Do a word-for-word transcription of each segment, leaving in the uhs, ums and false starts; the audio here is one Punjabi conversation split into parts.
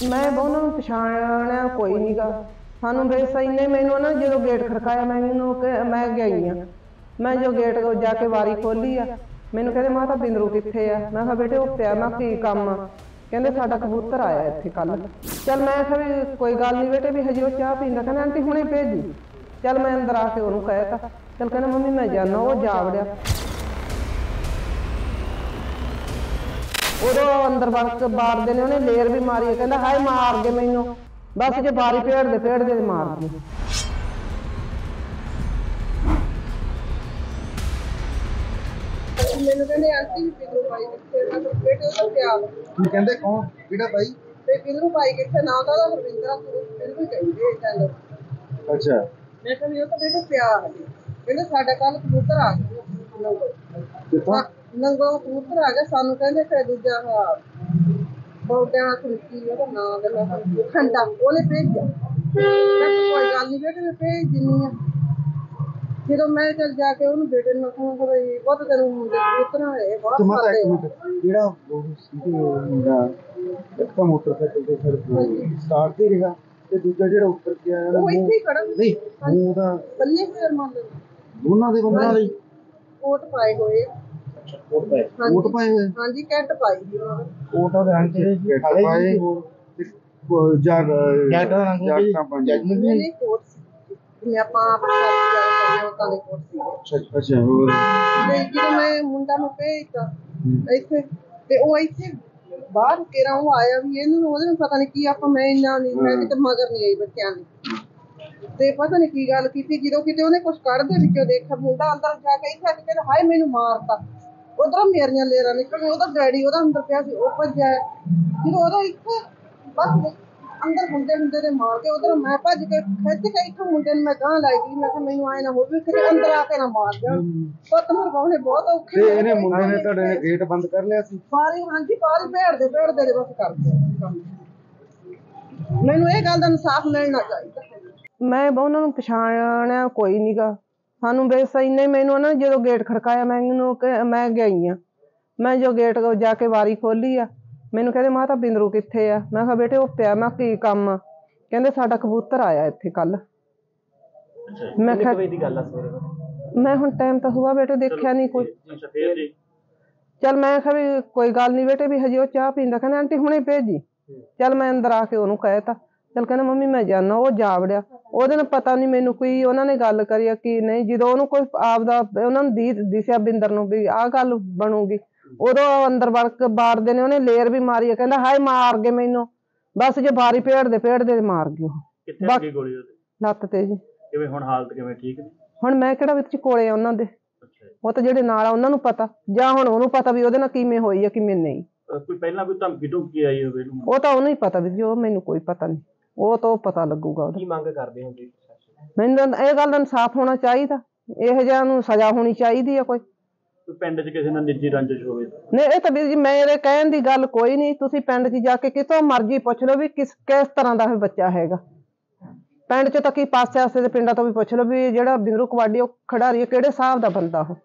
मैं ਉਹਨਾਂ ਨੂੰ ਪਛਾਣਿਆ ਕੋਈ ਨਹੀਂਗਾ। ਸਾਨੂੰ ਬਸ ਇੰਨੇ ਮੈਨੂੰ ਨਾ ਜਦੋਂ ਗੇਟ ਖੜਕਾਇਆ ਮੈਨੂੰ ਮੈਂ ਗਈ ਆ। ਮੈਂ ਜੋ ਗੇਟ ਜਾ ਕੇ ਵਾਰੀ ਖੋਲੀ ਆ ਮੈਨੂੰ ਕਹਿੰਦੇ ਮਾਤਾ ਬਿੰਦਰੂ ਕਿੱਥੇ ਆ। ਮੈਂ ਕਿਹਾ ਬੇਟੇ ਉਹ ਪਿਆ। ਮੈਂ ਕੀ ਕੰਮ ਆ? ਕਹਿੰਦੇ ਸਾਡਾ ਕਬੂਤਰ ਆਇਆ ਇੱਥੇ ਕੱਲ। ਚੱਲ ਮੈਂ ਕਿਹਾ ਵੀ ਕੋਈ ਗੱਲ ਨਹੀਂ ਬੇਟੇ ਵੀ ਹਜੇ ਉਹ ਚਾਹ ਪੀਂਦਾ। ਕਹਿੰਦਾ ਆਂਟੀ ਹੁਣੇ ਭੇਜੀ। ਚੱਲ ਮੈਂ ਅੰਦਰ ਆ ਕੇ ਉਹਨੂੰ ਕਹਿਤਾ। ਚੱਲ ਕਹਿੰਦਾ ਮੰਮੀ ਮੈਂ ਜਾਣਾ। ਉਹ ਜਾ ਵੜਿਆ। ਉਦੋਂ ਅੰਦਰ ਵੜ ਬਾੜਦੇ ਨੇ ਉਹਨੇ ਲੇਰ ਵੀ ਮਾਰੀ। ਕਹਿੰਦਾ ਹਾਏ ਮਾਰ ਗਏ ਮੈਨੂੰ। ਬਸ ਜੇ ਬਾਰੀ ਭੇੜਦੇ ਭੇੜਦੇ ਮਾਰ ਗਏ। ਮੈਨੂੰ ਕਹਿੰਦੇ ਆਂਟੀ ਬਿੰਦਰੂ ਭਾਈ ਕਿੱਥੇ? ਮੈਂ ਕਿਹਾ ਬੇਟੇ ਉਹ ਪਿਆ। ਕੀ ਕਹਿੰਦੇ ਕੌਣ ਕਿਹੜਾ ਭਾਈ? ਤੇ ਬਿੰਦਰੂ ਭਾਈ ਕਿੱਥੇ? ਨਾ ਤਾਂ ਉਹਦਾ ਰਵਿੰਦਰਾ ਫਿਰ ਵੀ ਕਹਿੰਦੇ ਚੱਲ। ਅੱਛਾ ਮੈਂ ਕਿਹਾ ਵੀ ਉਹ ਤਾਂ ਬੇਟੇ ਪਿਆ ਹੈ। ਕਹਿੰਦੇ ਸਾਡਾ ਕੱਲ ਕਬੂਤਰ ਆ ਗਿਆ। ਕਿੱਥੋਂ? ਨੰਗੋ ਕਬੂਤਰ ਆ ਗਿਆ। ਸਾਨੂੰ ਕਹਿੰਦੇ ਫਿਰ ਦੂਜਾ ਬਹੁਤਿਆਂ ਸੁਣਕੀ ਉਹਦਾ ਨਾਂ ਗੱਲਾਂ ਖੰਡਾ ਉਹਨੇ ਭੇਜਿਆ। ਮੈਂ ਕੋਈ ਗੱਲ ਨਹੀਂ ਬੇਟੇ ਮੈਂ ਭੇਜ ਦਿੰਦੀ ਆ। ਜਦੋਂ ਮੈਂ ਚੱਲ ਜਾ ਕੇ ਉਹਨੂੰ ਬੇਟੇ ਨੂੰ ਆਖਾਂ ਵੀ ਬਹੁਤ ਤੈਨੂੰ ਕਬੂਤਰ ਆਏ ਬਹੁਤ ਖਾਤੇ। ਜਿਹੜਾ ਉਹ ਸੀਗੇ ਮੁੰਡਾ ਇੱਕ ਤਾਂ ਮੋਟਰਸਾਈਕਲ ਤੇ ਫਿਰ ਸਟਾਰਟ ਤੇ ਰਿਹਾ ਤੇ ਦੂਜਾ ਜਿਹੜਾ ਉੱਪਰ ਗਿਆ ਉਹ ਇੱਥੇ ਹੀ ਖੜਾ ਨਹੀਂ ਉਹਦਾ ਬੱਲੇ ਫੇਰ ਮੰਨ ਦੋਨਾਂ ਦੇ ਬੰਦਿਆਂ ਲਈ ਕੋਟ ਪਾਏ ਹੋਏ। ਕੋਟ ਪਾਏ ਕੋਟ ਪਾਏ ਹੋਏ ਹਾਂਜੀ ਕੈਟ ਪਾਈ ਜੀ ਉਹਨਾਂ ਨੇ। ਕੋਟ ਉਹਦੇ ਰੰਗ ਤੇ ਕੈਟ ਪਾਏ ਤੇ ਜਾਗ ਜੈਕਟ ਦਾ ਰੰਗ ਜੈਕਟਾਂ ਪਾਈਆਂ ਨਹੀਂ ਕੋਟ ਜਿਵੇਂ ਆਪਾਂ ਆਪ ਕਰਦੇ ਉਤਾਂ ਦੇ ਕੋਟ ਸੀ। ਅੱਛਾ ਅੱਛਾ ਹੋਰ ਤੇ ਜਦੋਂ ਮੈਂ ਮੁੰਡਾ ਨੂੰ ਭੇਜਤਾ ਇੱਥੇ ਤੇ ਉਹ ਇੱਥੇ ਬਾਹਰ ਕੇਰਾ ਉਹ ਆਇਆ ਵੀ ਇਹਨੂੰ ਉਹਦੇ ਨੂੰ ਪਤਾ ਨਹੀਂ ਕੀ ਆਪਾਂ ਮੈਂ ਇੰਨਾ ਨਹੀਂ ਮੈਂ ਕਿਤੇ ਮਗਰ ਨਹੀਂ ਆਈ ਬੱਚਿਆਂ ਨੇ ਤੇ ਪਤਾ ਨਹੀਂ ਕੀ ਗੱਲ ਕੀਤੀ। ਜਦੋਂ ਕਿਤੇ ਉਹਨੇ ਕੁਛ ਕੱਢਦੇ ਵਿੱਚੋਂ ਦੇਖਿਆ ਮੁੰਡਾ ਅੰਦਰ ਜਾ ਕੇ ਇੱਥੇ ਕਹਿੰਦਾ ਹਾਏ ਮੈਨੂੰ ਮਾਰਤਾ। ਉਧਰੋਂ ਮੇਰੀਆਂ ਲੇਰਾਂ ਨਿਕਲ ਉਹਦਾ ਡੈਡੀ ਉਹਦਾ ਅੰਦਰ ਪਿਆ ਸੀ ਉਹ ਭੱਜਿਆ। ਜਦੋਂ ਉਹਦਾ ਇੱਥੇ ਬਸ ਅੰਦਰ ਹੁੰਦੇ ਹੁੰਦੇ ਨੇ ਮਾਰ ਕੇ ਉਧਰ ਮੈਂ ਭੱਜ ਕੇ ਖਿੱਚ ਕੇ ਇੱਥੋਂ ਮੁੰਡੇ ਨੂੰ ਮੈਂ ਗਾਂ ਲਾਈ ਗਈ। ਮੈਂ ਕਿਹਾ ਮੈਨੂੰ ਆਏ ਨਾ ਹੋਵੇ ਕਿਤੇ ਅੰਦਰ ਆ ਕੇ ਨਾ ਮਾਰ ਜਾਣ। ਪੁੱਤ ਮਰਵਾਉਣੇ ਬਹੁਤ ਔਖੇ। ਤੇ ਇਹਨੇ ਮੁੰਡੇ ਨੇ ਤੁਹਾਡੇ ਨੇ ਗੇਟ ਬੰਦ ਕਰ ਲਿਆ ਸੀ? ਬਾਰੀ ਹਾਂਜੀ ਬਾਰੀ ਭੇੜਦੇ ਭੇੜਦੇ ਦੇ ਬਸ ਕਰਦੇ। ਮੈਨੂੰ ਇਹ ਗੱਲ ਦਾ ਇਨਸਾਫ ਮਿਲਣਾ ਚਾਹੀਦਾ। ਮੈਂ ਉਹਨਾਂ ਨੂੰ ਪਛਾਣਿਆ ਕੋਈ ਨਹੀਂਗਾ। ਸਾਨੂੰ ਬਸ ਇੰਨੇ ਮੈਨੂੰ ਨਾ ਜਦੋਂ ਗੇਟ ਖੜਕਾਇਆ ਮੈਨੂੰ ਮੈਂ ਗਈ ਆ। ਮੈਂ ਜੋ ਗੇਟ ਜਾ ਕੇ ਵਾਰੀ ਖੋਲੀ ਆ ਮੈਨੂੰ ਕਹਿੰਦੇ ਮਾਤਾ ਬਿੰਦਰੂ ਕਿੱਥੇ ਆ? ਮੈਂ ਕਿਹਾ ਬੇਟੇ ਉਹ ਪਿਆ। ਮੈਂ ਕੀ ਕੰਮ ਆ? ਕਹਿੰਦੇ ਸਾਡਾ ਕਬੂਤਰ ਆਇਆ ਇੱਥੇ ਕੱਲ। ਮੈਂ ਕਿਹਾ ਮੈਂ ਹੁਣ ਟਾਈਮ ਤਾਂ ਹੁਆ ਬੇਟੇ ਦੇਖਿਆ ਨਹੀਂ ਕੋਈ। ਚੱਲ ਮੈਂ ਕਿਹਾ ਵੀ ਕੋਈ ਗੱਲ ਨਹੀਂ ਬੇਟੇ ਵੀ ਹਜੇ ਉਹ ਚਾਹ ਪੀਂਦਾ। ਕਹਿੰਦਾ ਆਂਟੀ ਹੁਣੇ ਭੇਜੀ। ਚੱਲ ਮੈਂ ਅੰਦਰ ਆ ਕੇ ਉਹਨੂੰ ਕਹਿਤਾ। ਚੱਲ ਕਹਿੰਦਾ ਮੰਮੀ ਮੈਂ ਜਾਣਾ। ਉਹ ਜਾ ਵੜਿਆ। ਉਹਦੇ ਨਾਲ ਪਤਾ ਨਹੀਂ ਮੈਨੂੰ ਕੋਈ ਉਹਨਾਂ ਨੇ ਗੱਲ ਕਰੀ ਆ ਕੀ ਨਹੀਂ। ਜਦੋਂ ਉਹਨੂੰ ਕੋਈ ਆਪਦਾ ਉਹਨਾਂ ਨੂੰ ਦੀ ਦਿਸਿਆ ਬਿੰਦਰ ਨੂੰ ਵੀ ਆਹ ਗੱਲ ਬਣੂਗੀ ਉਦੋਂ ਅੰਦਰ ਵੜ ਬਾੜਦੇ ਨੇ ਉਹਨੇ ਲੇਰ ਵੀ ਮਾਰੀ ਆ। ਕਹਿੰਦਾ ਹਾਏ ਮਾਰ ਗਏ ਮੈਨੂੰ। ਬਸ ਜੇ ਬਾਰੀ ਭੇੜਦੇ ਭੇੜਦੇ ਮਾਰ ਗਏ। ਉਹ ਕਿੱਥੇ ਗੋਲੀ ਉਹਦੇ ਲੱਤ ਤੇ ਜੀ। ਕਿਵੇਂ ਹੁਣ ਹਾਲਤ ਕਿਵੇਂ ਠੀਕ ਨੇ? ਹੁਣ ਮੈਂ ਕਿਹੜਾ ਵਿੱਚ ਕੋਲੇ ਆ ਉਹਨਾਂ ਦੇ। ਉਹ ਤਾਂ ਜਿਹੜੇ ਨਾਲ ਆ ਉਹਨਾਂ ਨੂੰ ਪਤਾ ਜਾਂ ਹੁਣ ਉਹਨੂੰ ਪਤਾ ਵੀ ਉਹਦੇ ਨਾਲ ਕਿਵੇਂ ਹੋਈ ਆ ਕਿਵੇਂ ਨਹੀਂ। ਕੋਈ ਪਹਿਲਾਂ ਕੋਈ ਧਮਕੀ ਧਮਕੀ ਆਈ ਹੋਵੇ? ਉਹ ਤਾਂ ਉਹਨੂੰ ਹੀ ਪਤਾ ਵੀ ਜੋ ਮੈਨੂੰ ਕੋਈ ਪਤਾ ਨਹੀਂ। ਉਹ ਤਾਂ ਪਤਾ ਲੱਗੂਗਾ। ਕੀ ਮੰਗ ਕਰਦੇ ਹੋ ਜੀ? ਮੈਨੂੰ ਇਹ ਗੱਲ ਦਾ ਇਨਸਾਫ ਹੋਣਾ ਚਾਹੀਦਾ। ਇਹੋ ਜਿਹਾ ਨੂੰ ਸਜ਼ਾ ਹੋਣੀ ਚਾਹੀਦੀ ਆ। ਕੋਈ ਪਿੰਡ 'ਚ ਕਿਸੇ ਨਾਲ ਨਿੱਜੀ ਰੰਜਿਸ਼ ਹੋਵੇ? ਨਹੀਂ ਇਹ ਤਾਂ ਵੀਰ ਜੀ ਮੇਰੇ ਕਹਿਣ ਦੀ ਗੱਲ ਕੋਈ ਨਹੀਂ। ਤੁਸੀਂ ਪਿੰਡ 'ਚ ਜਾ ਕੇ ਕਿਤੋਂ ਮਰਜ਼ੀ ਪੁੱਛ ਲਓ ਵੀ ਕਿਸ ਕਿਸ ਤਰ੍ਹਾਂ ਦਾ ਇਹ ਬੱਚਾ ਹੈਗਾ। ਪਿੰਡ 'ਚ ਤਾਂ ਕੀ ਪਾਸੇ ਆਸੇ ਦੇ ਪਿੰਡਾਂ ਤੋਂ ਵੀ ਪੁੱਛ ਲਓ ਵੀ ਜਿਹੜਾ ਬਿੰਦਰੂ ਕਬੱਡੀ ਉਹ ਖਿਡਾਰੀ ਕਿਹੜੇ ਹਿਸਾਬ ਦਾ ਬੰਦਾ ਉਹ।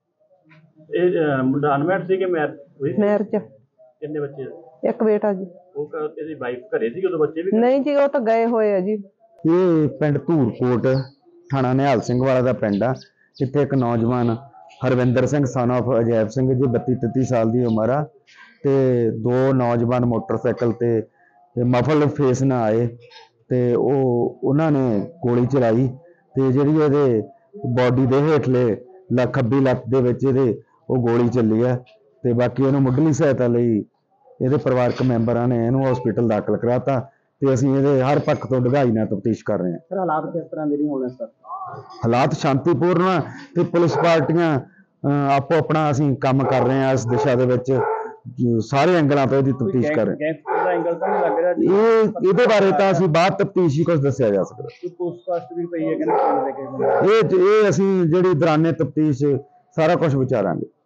ਇਹ ਮੁੰਡਾ ਅਨਮੈਰਿਡ ਸੀ ਕਿ ਮੈਰਿਜ? ਮੈਰਿਜ। ਕਿੰਨੇ ਬੱਚੇ? ਇੱਕ ਬੇਟਾ ਜੀ। ਉਹ ਇਹਦੀ ਵਾਈਫ ਘਰੇ ਸੀ ਉਦੋਂ? ਬੱਚੇ ਵੀ ਨਹੀਂ ਜੀ ਉਹ ਤਾਂ ਗਏ ਹੋਏ ਆ ਜੀ। ਇਹ ਪਿੰਡ ਧੂਰਕੋਟ ਥਾਣਾ ਨਿਹਾਲ ਸਿੰਘ ਵਾਲਾ ਦਾ ਪਿੰਡ ਆ। ਜਿੱਥੇ ਇੱਕ ਨੌਜਵਾਨ ਹਰਵਿੰਦਰ ਸਿੰਘ ਸਨ ਆਫ ਅਜੈਬ ਸਿੰਘ ਜੀ ਬੱਤੀ ਤੇਤੀ ਸਾਲ ਦੀ ਉਮਰ ਆ ਤੇ ਦੋ ਨੌਜਵਾਨ ਮੋਟਰਸਾਈਕਲ ਤੇ ਮਫਲ ਫੇਸ ਨਾਲ ਆਏ ਤੇ ਉਹ ਉਹਨਾਂ ਨੇ ਗੋਲੀ ਚਲਾਈ ਤੇ ਜਿਹੜੀ ਇਹਦੇ ਬੋਡੀ ਦੇ ਹੇਠਲੇ ਲੱਖ ਖੱਬੀ ਲੱਤ ਦੇ ਵਿੱਚ ਇਹਦੇ ਉਹ ਗੋਲੀ ਚੱਲੀ ਆ ਤੇ ਬਾਕੀ ਇਹਨੂੰ ਮੁੱਢਲੀ ਸਹਾਇਤਾ ਲਈ ਇਹਦੇ ਪਰਿਵਾਰਕ ਮੈਂਬਰਾਂ ਨੇ ਇਹਨੂੰ ਹਸਪੀਟਲ ਦਾਖਲ ਕਰਾਤਾ ਤੇ ਅਸੀਂ ਇਹਦੇ ਹਰ ਪੱਖ ਤੋਂ ਡੂੰਘਾਈ ਨਾਲ ਤਫਤੀਸ਼ ਕਰ ਰਹੇ ਹਾਂ। ਸਰ ਹਾਲਾਤ ਕਿਸ ਤਰ੍ਹਾਂ ਦੇ ਨਹੀਂ ਹੋਣੇ ਸਰ? ਹਾਲਾਤ ਸ਼ਾਂਤੀਪੂਰਨ ਆ ਤੇ ਪੁਲਿਸ ਪਾਰਟੀਆਂ ਆਪੋ ਆਪਣਾ ਅਸੀਂ ਕੰਮ ਕਰ ਰਹੇ ਹਾਂ ਇਸ ਦਿਸ਼ਾ ਦੇ ਵਿੱਚ। ਸਾਰੇ ਐਂਗਲਾਂ ਤੋਂ ਇਹਦੀ ਤਫਤੀਸ਼ ਕਰ ਰਹੇ ਹਾਂ। ਗੈਂਗਸਟਰ ਦਾ ਐਂਗਲ ਤਾਂ ਨਹੀਂ ਲੱਗ ਰਿਹਾ? ਇਹ ਇਹਦੇ ਬਾਰੇ ਤਾਂ ਅਸੀਂ ਬਾਅਦ ਤਫਤੀਸ਼ ਹੀ ਕੁਝ ਦੱਸਿਆ ਜਾ ਸਕਦਾ। ਕੋਈ ਪੋਸਟਕਾਸਟ ਵੀ ਪਈ ਹੈ ਕਹਿੰਦੇ ਪਿੰਡ ਦੇ ਕਿਸੇ? ਇਹ ਇਹ ਅਸੀਂ ਜਿਹੜੀ ਦੌਰਾਨੇ ਤਫਤੀਸ਼ ਸਾਰਾ ਕੁਝ ਵਿਚਾਰਾਂਗੇ।